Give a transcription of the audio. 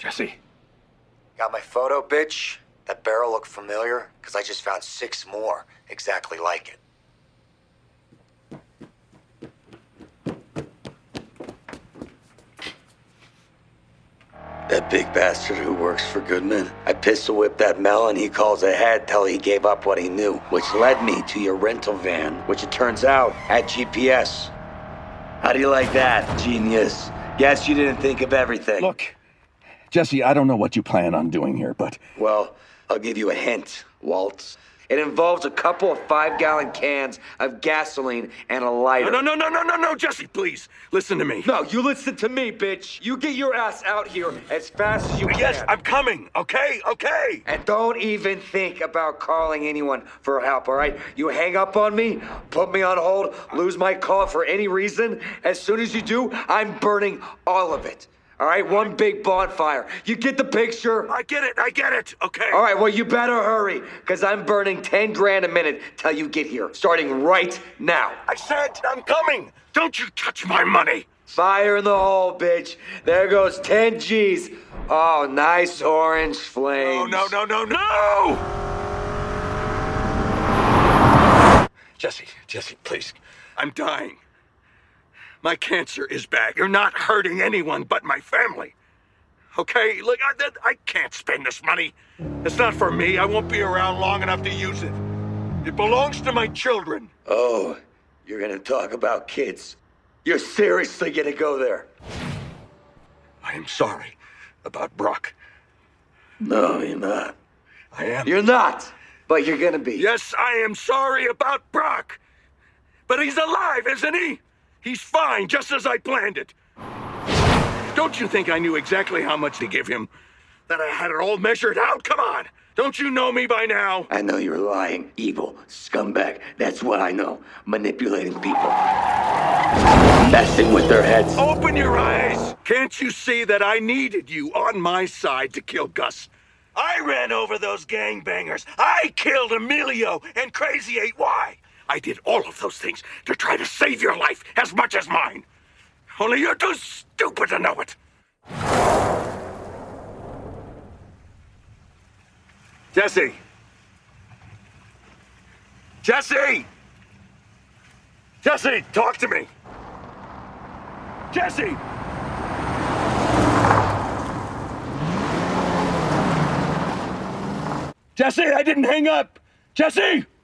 Jesse. Got my photo, bitch? That barrel look familiar? Because I just found 6 more exactly like it. That big bastard who works for Goodman. I pistol whipped that Mel and he calls ahead till he gave up what he knew, which led me to your rental van, which it turns out had GPS. How do you like that, genius? Guess you didn't think of everything. Look, Jesse, I don't know what you plan on doing here, but... Well, I'll give you a hint, Waltz. It involves a couple of 5-gallon cans of gasoline and a lighter. No, Jesse, please. Listen to me. No, you listen to me, bitch. You get your ass out here as fast as you can. Yes, I'm coming, okay? Okay. And don't even think about calling anyone for help, all right? You hang up on me, put me on hold, lose my call for any reason. As soon as you do, I'm burning all of it. All right, one big bonfire. You get the picture? I get it, okay? All right, well, you better hurry, because I'm burning 10 grand a minute till you get here, starting right now. I said I'm coming. Don't you touch my money. Fire in the hole, bitch. There goes 10 G's. Oh, nice orange flames. No! Jesse, please. I'm dying. My cancer is bad. You're not hurting anyone but my family. Okay? Look, I can't spend this money. It's not for me. I won't be around long enough to use it. It belongs to my children. Oh, you're gonna talk about kids. You're seriously gonna go there? I am sorry about Brock. No, you're not. I am. You're not, but you're gonna be. Yes, I am sorry about Brock. But he's alive, isn't he? He's fine, just as I planned it. Don't you think I knew exactly how much to give him? That I had it all measured out? Come on! Don't you know me by now? I know you're lying, evil, scumbag. That's what I know. Manipulating people. Messing with their heads. Open your eyes! Can't you see that I needed you on my side to kill Gus? I ran over those gangbangers. I killed Emilio and Crazy 8Y. I did all of those things to try to save your life as much as mine. Only you're too stupid to know it. Jesse! Jesse! Jesse, talk to me! Jesse! Jesse, I didn't hang up! Jesse!